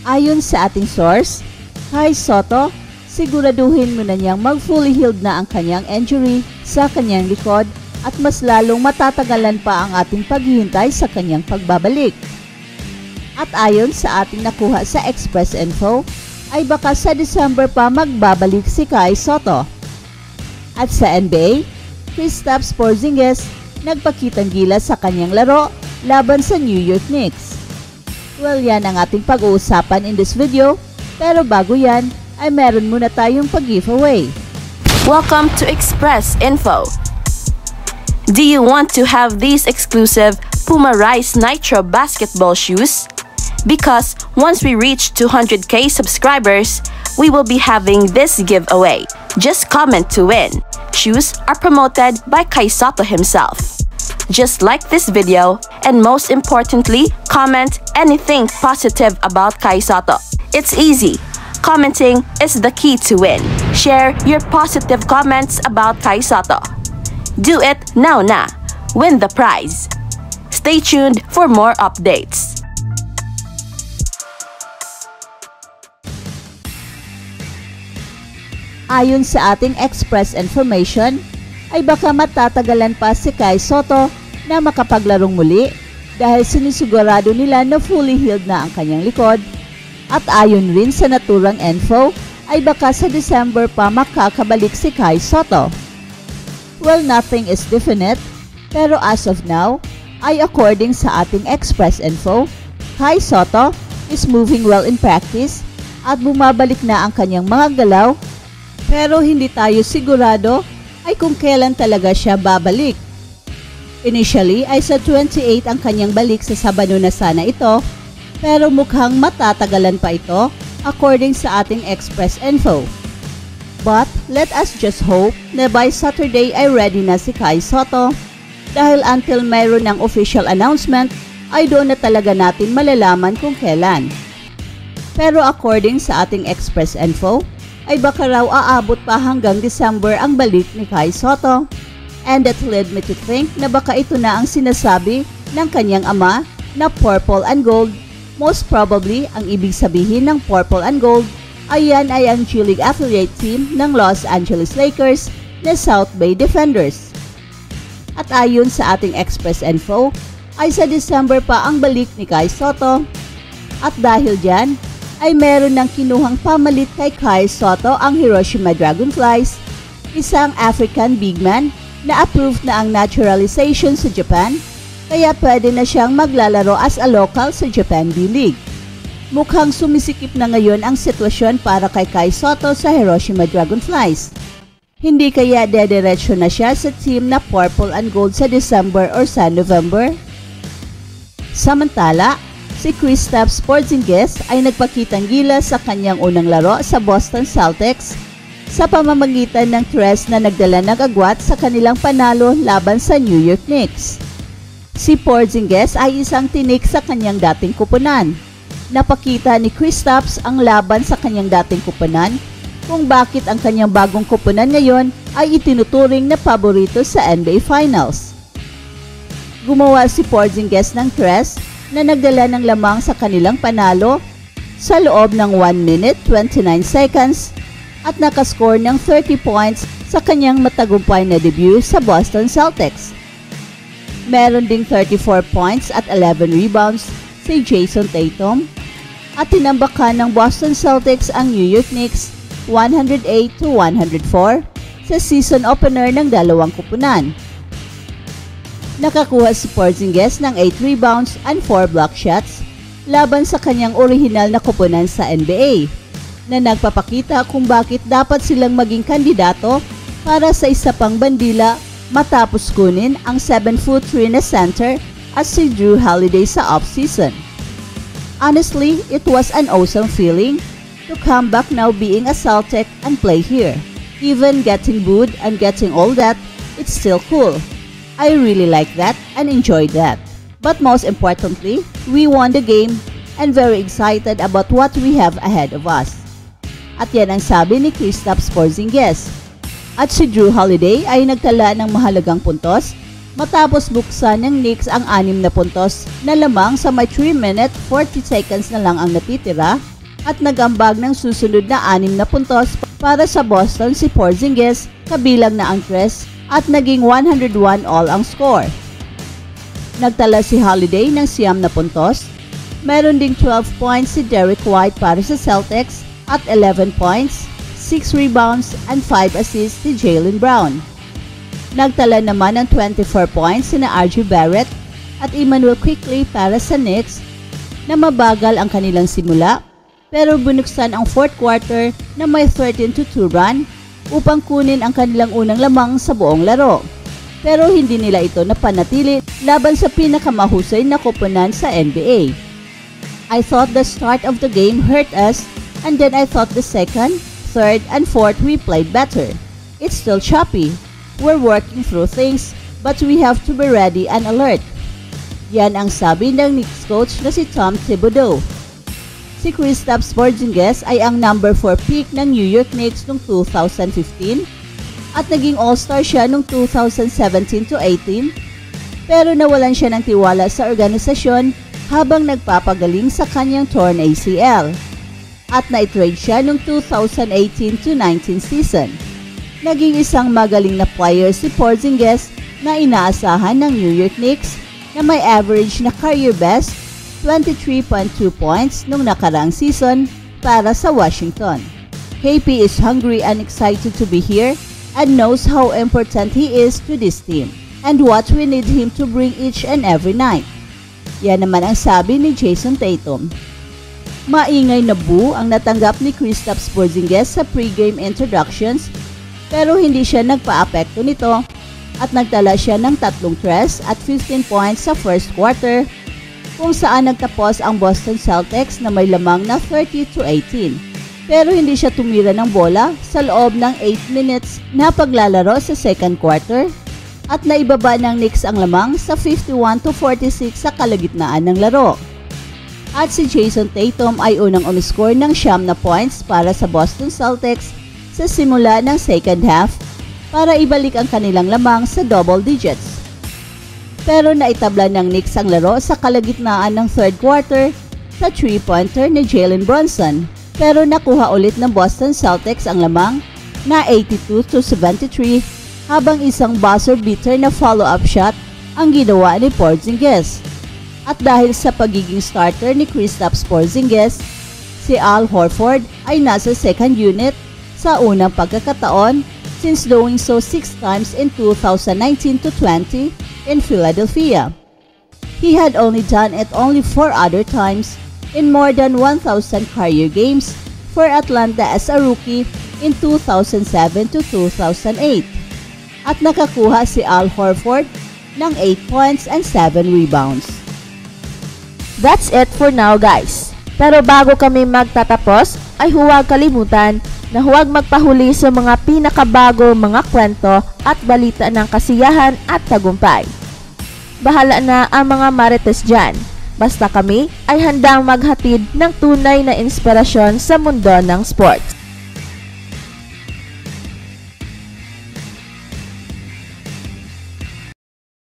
Ayon sa ating source, Kai Sotto, siguraduhin mo na niyang mag-fully healed na ang kanyang injury sa kanyang likod at mas lalong matatagalan pa ang ating paghihintay sa kanyang pagbabalik. At ayon sa ating nakuha sa Express Info, ay baka sa December pa magbabalik si Kai Sotto. At sa NBA, Kristaps Porzingis nagpakitang gilas sa kanyang laro laban sa New York Knicks. Well, yan ang ating pag-uusapan in this video, pero bago yan ay meron muna tayong pag-giveaway. Welcome to Express Info. Do you want to have these exclusive Puma Rise Nitro basketball shoes? Because once we reach 200k subscribers, we will be having this giveaway. Just comment to win. Shoes are promoted by Kai Sotto himself. Just like this video, and most importantly, comment anything positive about Kai Sotto. It's easy. Commenting is the key to win. Share your positive comments about Kai Sotto. Do it now na. Win the prize. Stay tuned for more updates. Ayon sa ating Express Information, ay baka matatagalan pa si Kai Sotto na makapaglarong muli dahil sinisigurado nila na fully healed na ang kanyang likod. At ayon rin sa naturang info, ay baka sa December pa makakabalik si Kai Sotto. Well, nothing is definite, pero as of now, ay according sa ating Express Info, Kai Sotto is moving well in practice at bumabalik na ang kanyang mga galaw, pero hindi tayo sigurado ay kung kailan talaga siya babalik. Initially ay sa 28 ang kanyang balik sa Sabado na sana ito, pero mukhang matatagalan pa ito according sa ating Express Info. But let us just hope na by Saturday ay ready na si Kai Sotto, dahil until mayroon ng official announcement ay doon na talaga natin malalaman kung kailan. Pero according sa ating Express Info, ay baka raw aabot pa hanggang December ang balik ni Kai Sotto. And that led me to think na baka ito na ang sinasabi ng kanyang ama na purple and gold. Most probably, ang ibig sabihin ng purple and gold ay yan ay ang G-League affiliate team ng Los Angeles Lakers na South Bay Defenders. At ayon sa ating Express Info, ay sa December pa ang balik ni Kai Sotto. At dahil dyan, ay meron ng kinuhang pamalit kay Kai Sotto ang Hiroshima Dragonflies, isang African big man na approved na ang naturalization sa Japan, kaya pwede na siyang maglalaro as a local sa Japan B-League. Mukhang sumisikip na ngayon ang sitwasyon para kay Kai Sotto sa Hiroshima Dragonflies. Hindi kaya dediretso na siya sa team na purple and gold sa December or sa November? Samantala, si Kristaps Porzingis ay nagpakitang gilas sa kanyang unang laro sa Boston Celtics sa pamamagitan ng tres na nagdala ng agwat sa kanilang panalo laban sa New York Knicks. Si Porzingis ay isang tinik sa kanyang dating kupunan. Napakita ni Kristaps ang laban sa kanyang dating kupunan kung bakit ang kanyang bagong kupunan ngayon ay itinuturing na paborito sa NBA Finals. Gumawa si Porzingis ng tres na nagdala ng lamang sa kanilang panalo sa loob ng 1 minute 29 seconds at nakascore ng 30 points sa kanyang matagumpay na debut sa Boston Celtics. Meron ding 34 points at 11 rebounds si Jason Tatum at tinambakan ng Boston Celtics ang New York Knicks 108-104 sa season opener ng dalawang kupunan. Nakakuha si Porzingis ng 8 rebounds and 4 block shots laban sa kanyang orihinal na kupunan sa NBA, na nagpapakita kung bakit dapat silang maging kandidato para sa isa pang bandila matapos kunin ang 7'3" na center at si Jrue Holiday sa offseason. Honestly, it was an awesome feeling to come back now being a Celtic and play here. Even getting booed and getting all that, it's still cool. I really like that and enjoyed that. But most importantly, we won the game and very excited about what we have ahead of us. At yan ang sabi ni Kristaps Porzingis. At si Jrue Holiday ay nagtala ng mahalagang puntos matapos buksan ng Knicks ang 6 na puntos na lamang sa may 3 minute 40 seconds na lang ang natitira at nag-ambag ng susunod na 6 na puntos para sa Boston si Porzingis, kabilang na ang 3 at naging 101 all ang score. Nagtala si Holiday ng 9 na puntos. Meron ding 12 points si Derrick White para sa Celtics at 11 points, 6 rebounds and 5 assists si Jaylen Brown. Nagtala naman ng 24 points sina RJ Barrett at Immanuel Quickley para sa Knicks na mabagal ang kanilang simula pero binuksan ang 4th quarter na may 13-2 run upang kunin ang kanilang unang lamang sa buong laro. Pero hindi nila ito napanatili laban sa pinakamahusay na koponan sa NBA. I thought the start of the game hurt us and then I thought the 2nd, 3rd, and 4th we played better. It's still choppy. We're working through things but we have to be ready and alert. Yan ang sabi ng Knicks coach na si Tom Thibodeau. Si Kristaps Porzingis ay ang number 4 pick ng New York Knicks noong 2015 at naging all-star siya noong 2017-18 pero nawalan siya ng tiwala sa organisasyon habang nagpapagaling sa kanyang torn ACL at na-trade siya noong 2018-19 season. Naging isang magaling na player si Porzingis na inaasahan ng New York Knicks na may average na career best 23.2 points nung nakaraang season para sa Washington. KP is hungry and excited to be here and knows how important he is to this team and what we need him to bring each and every night. Yan naman ang sabi ni Jason Tatum. Maingay na boo ang natanggap ni Kristaps Porzingis sa pregame introductions pero hindi siya nagpa-apekto nito at nagtala siya ng 3 threes at 15 points sa first quarter kung saan nagtapos ang Boston Celtics na may lamang na 30-18. Pero hindi siya tumira ng bola sa loob ng 8 minutes na paglalaro sa second quarter at naibaba ng Knicks ang lamang sa 51-46 sa kalagitnaan ng laro. At si Jason Tatum ay unang umiscore ng 9 na points para sa Boston Celtics sa simula ng second half para ibalik ang kanilang lamang sa double digits. Pero naitabla ng Knicks ang laro sa kalagitnaan ng third quarter sa 3-pointer ni Jalen Brunson. Pero nakuha ulit ng Boston Celtics ang lamang na 82-73 habang isang buzzer beater na follow-up shot ang ginawa ni Porzingis. At dahil sa pagiging starter ni Kristaps Porzingis, si Al Horford ay nasa second unit sa unang pagkakataon since doing so 6 times in 2019-20 in Philadelphia. He had only done it only 4 other times in more than 1,000 career games for Atlanta as a rookie in 2007-2008. At nakakuha si Al Horford ng 8 points and 7 rebounds. That's it for now, guys. Pero bago kami magtatapos, ay huwag kalimutan na huwag magpahuli sa mga pinakabago mga kwento at balita ng kasiyahan at tagumpay. Bahala na ang mga marites dyan. Basta kami ay handang maghatid ng tunay na inspirasyon sa mundo ng sports.